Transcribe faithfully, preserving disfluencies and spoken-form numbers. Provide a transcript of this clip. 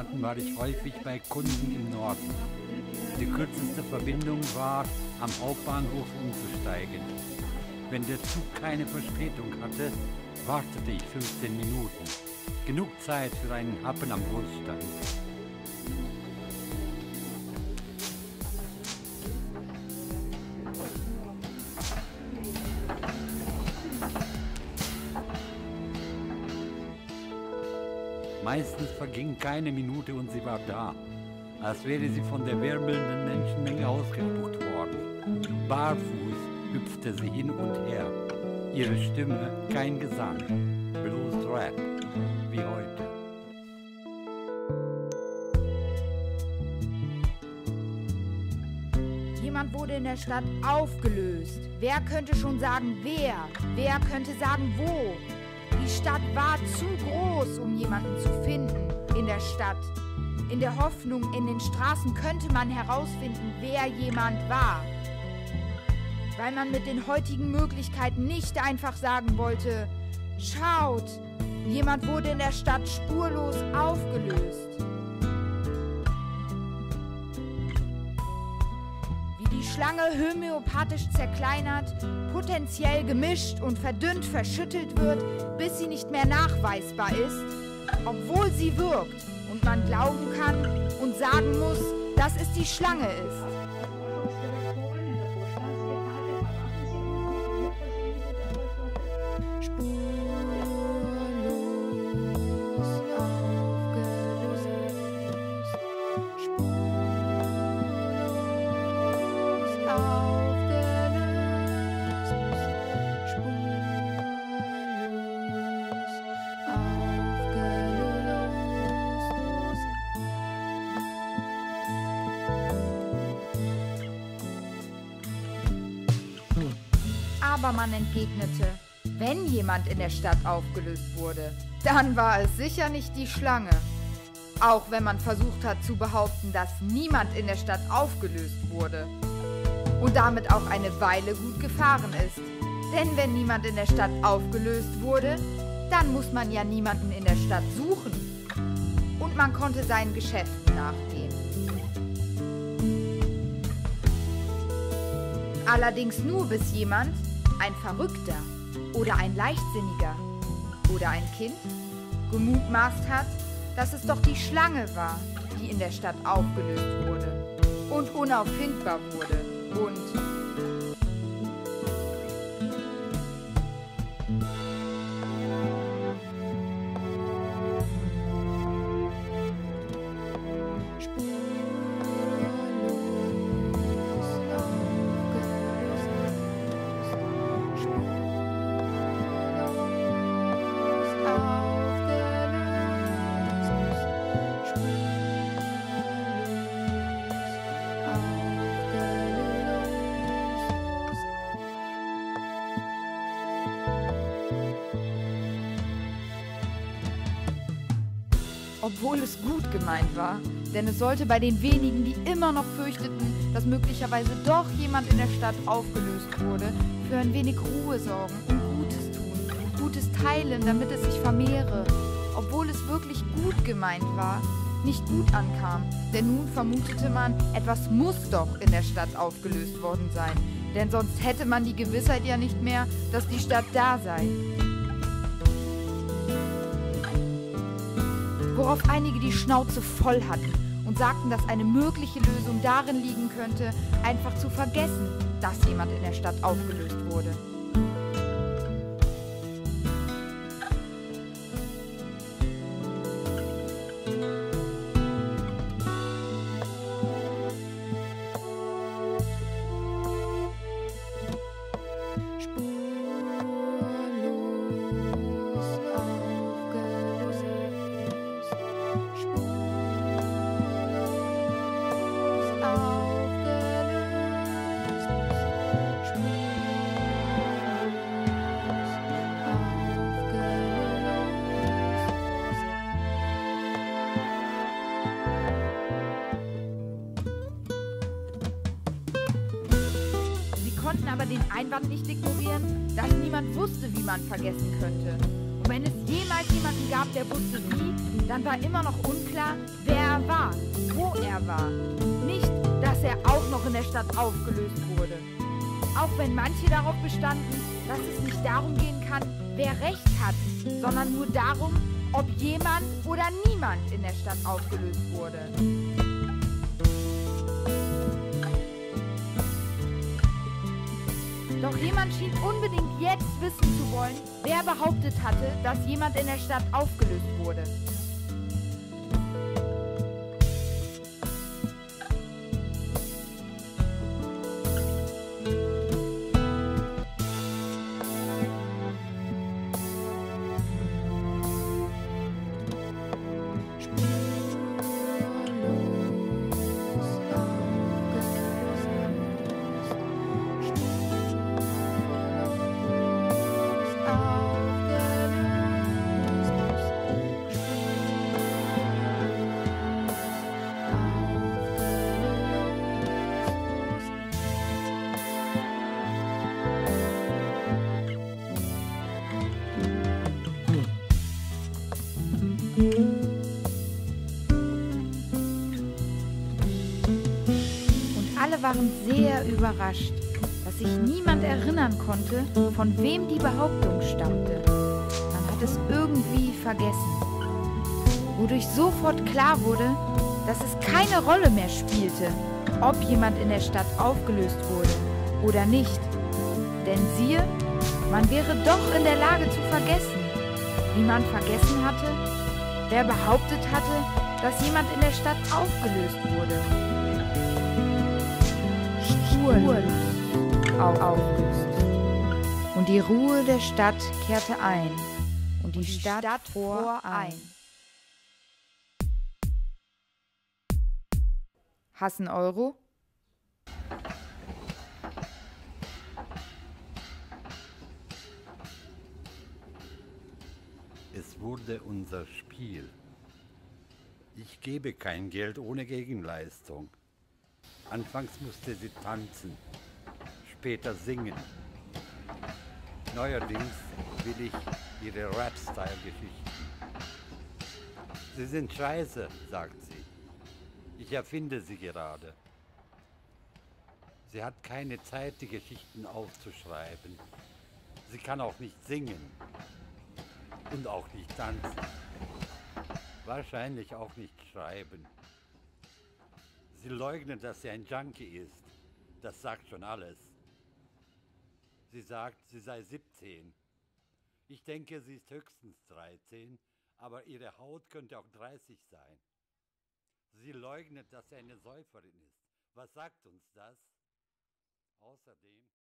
Monaten war ich häufig bei Kunden im Norden. Die kürzeste Verbindung war, am Hauptbahnhof umzusteigen. Wenn der Zug keine Verspätung hatte, wartete ich fünfzehn Minuten. Genug Zeit für einen Happen am Wurststand. Meistens verging keine Minute und sie war da, als wäre sie von der wirbelnden Menschenmenge ausgespuckt worden. Barfuß hüpfte sie hin und her. Ihre Stimme kein Gesang, bloß Rap, wie heute. Jemand wurde in der Stadt aufgelöst. Wer könnte schon sagen, wer? Wer könnte sagen, wo? Die Stadt war zu groß, um jemanden zu finden in der Stadt. In der Hoffnung, in den Straßen könnte man herausfinden, wer jemand war. Weil man mit den heutigen Möglichkeiten nicht einfach sagen wollte, schaut, jemand wurde in der Stadt spurlos aufgelöst. Wie die Schlange homöopathisch zerkleinert, potenziell gemischt und verdünnt verschüttelt wird, bis sie nicht mehr nachweisbar ist, obwohl sie wirkt und man glauben kann und sagen muss, dass es die Schlange ist. Aber man entgegnete, wenn jemand in der Stadt aufgelöst wurde, dann war es sicher nicht die Schlange. Auch wenn man versucht hat zu behaupten, dass niemand in der Stadt aufgelöst wurde. Und damit auch eine Weile gut gefahren ist. Denn wenn niemand in der Stadt aufgelöst wurde, dann muss man ja niemanden in der Stadt suchen. Und man konnte seinen Geschäften nachgehen. Allerdings nur bis jemand, ein Verrückter oder ein Leichtsinniger oder ein Kind, gemutmaßt hat, dass es doch die Schlange war, die in der Stadt aufgelöst wurde und unauffindbar wurde und obwohl es gut gemeint war, denn es sollte bei den wenigen, die immer noch fürchteten, dass möglicherweise doch jemand in der Stadt aufgelöst wurde, für ein wenig Ruhe sorgen und Gutes tun, Gutes teilen, damit es sich vermehre, obwohl es wirklich gut gemeint war, nicht gut ankam, denn nun vermutete man, etwas muss doch in der Stadt aufgelöst worden sein, denn sonst hätte man die Gewissheit ja nicht mehr, dass die Stadt da sei. Worauf einige die Schnauze voll hatten und sagten, dass eine mögliche Lösung darin liegen könnte, einfach zu vergessen, dass jemand in der Stadt aufgelöst wurde. konnten aber den Einwand nicht ignorieren, dass niemand wusste, wie man vergessen könnte. Und wenn es jemals jemanden gab, der wusste wie, dann war immer noch unklar, wer er war, wo er war. Nicht, dass er auch noch in der Stadt aufgelöst wurde. Auch wenn manche darauf bestanden, dass es nicht darum gehen kann, wer Recht hat, sondern nur darum, ob jemand oder niemand in der Stadt aufgelöst wurde. Doch jemand schien unbedingt jetzt wissen zu wollen, wer behauptet hatte, dass jemand in der Stadt aufgelöst wurde. Und alle waren sehr überrascht, dass sich niemand erinnern konnte, von wem die Behauptung stammte. Man hat es irgendwie vergessen, wodurch sofort klar wurde, dass es keine Rolle mehr spielte, ob jemand in der Stadt aufgelöst wurde oder nicht. Denn siehe, man wäre doch in der Lage zu vergessen, wie man vergessen hatte, wer behauptet hatte, dass jemand in der Stadt aufgelöst wurde. Spurlos aufgelöst. Und die Ruhe der Stadt kehrte ein und die, und die Stadt, Stadt fror ein. Hassen Euro? Es wurde unser Spiel. Ich gebe kein Geld ohne Gegenleistung. Anfangs musste sie tanzen, später singen. Neuerdings will ich ihre Rap-Style-Geschichten. Sie sind scheiße, sagt sie. Ich erfinde sie gerade. Sie hat keine Zeit, die Geschichten aufzuschreiben. Sie kann auch nicht singen. Und auch nicht tanzen. Wahrscheinlich auch nicht schreiben. Sie leugnet, dass sie ein Junkie ist. Das sagt schon alles. Sie sagt, sie sei siebzehn. Ich denke, sie ist höchstens dreizehn, aber ihre Haut könnte auch dreißig sein. Sie leugnet, dass sie eine Säuferin ist. Was sagt uns das? Außerdem